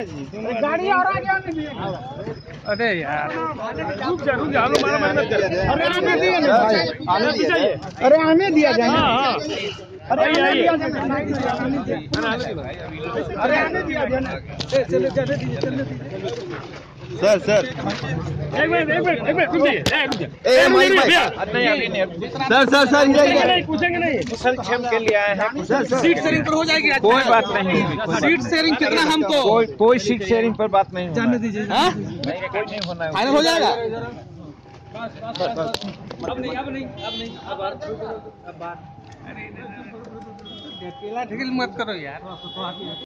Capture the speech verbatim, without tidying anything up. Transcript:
गाड़ी और आगे आने दिए। अरे यार रुक जा रुक जा हमारा मेहनत कर। अरे आने दिए ना भाई, आने दिया जाए। अरे आने दिया जाए। हाँ हाँ अरे आने दिया जाए। अरे आने दिया जाए। चले चले दीजिए चले दीजिए। सर सर एक मिनट एक मिनट एक मिनट रुक जाइए रुक जाइए। ए माइक माइक नहीं अभी नहीं सर सर सर नहीं पूछेंगे नहीं कुशल क्षेम के लिए आए हैं। सीट शेयरिंग पर हो जाएगी आज। कोई बात नहीं, सीट शेयरिंग कितना हमको कोई कोई सीट शेयरिंग पर बात नहीं जाने दीजिए। हाँ नहीं कोई नहीं होना है। फाइनल हो जाएगा। अब नहीं अब नहीं अब नहीं अब बात अब बात अरे अकेला ढकेल मत करो यार।